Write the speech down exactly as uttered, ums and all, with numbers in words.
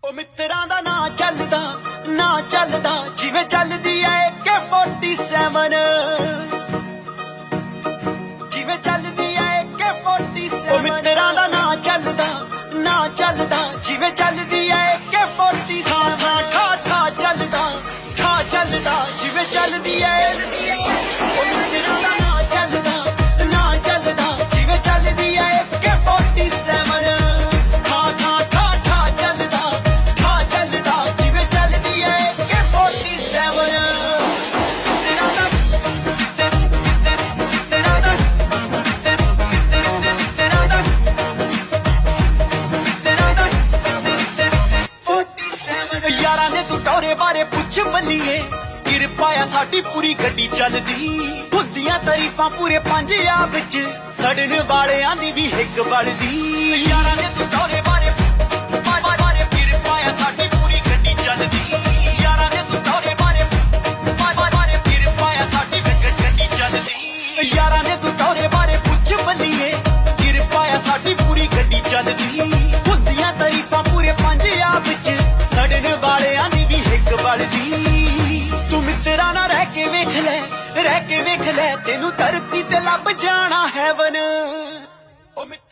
ਉਹ ਮਿੱਤਰਾਂ ਦਾ ਨਾਂ ਚੱਲਦਾ ਨਾਂ ਚੱਲਦਾ ਜਿਵੇਂ ਚੱਲਦੀ ਐ ਏ ਕੇ ਫੋਰਟੀ ਸੈਵਨ ਜਿਵੇਂ ਚੱਲਦੀ ਐ ਏ ਕੇ ਫੋਰਟੀ ਸੈਵਨ। ਉਹ ਮਿੱਤਰਾਂ ਦਾ ਨਾਂ ਚੱਲਦਾ ਨਾਂ ਚੱਲਦਾ ਜਿਵੇਂ ਚੱਲਦੀ ਐ ਏ ਕੇ ਫੋਰਟੀ ਸੈਵਨ। ਠਾ ਠਾ ਚੱਲਦਾ ਠਾ ਚੱਲਦਾ ਜਿਵੇਂ ਚੱਲਦੀ ਐ ਉਹ ਮਿੱਤਰਾਂ ਦਾ ਨਾਂ ਚੱਲਦਾ ਨਾਂ ਚੱਲਦਾ ਜਿਵੇਂ ਚੱਲਦੀ ਐ ਏ ਕੇ ਫੋਰਟੀ ਸੈਵਨ। यारां दे तू टोरे बारे पुछ बल्लीए किरपा आ साडी पूरी गड्डी चलदी हुंदियां तारीफां पूरे पंजाब विच सड़न वालियां दी भी हिक बलदी। यारां दे तू टोरे बारे बारे किरपा आ साडी पूरी गड्डी चलदी यारां दे तू टोरे बारे बारे किरपा आ साडी गड्डी चलदी। यारां दे तू टोरे बारे पुछ बल्लीए किरपा आ साडी पूरी गड्डी चलदी हुंदियां तारीफां पूरे पंजाब विच सड़न वालियां दी भी हिक बलदी। तू मित्तरां नाल रह के वेख लै रह के वेख लै तेनू धरती ते लभ जाना हैवन।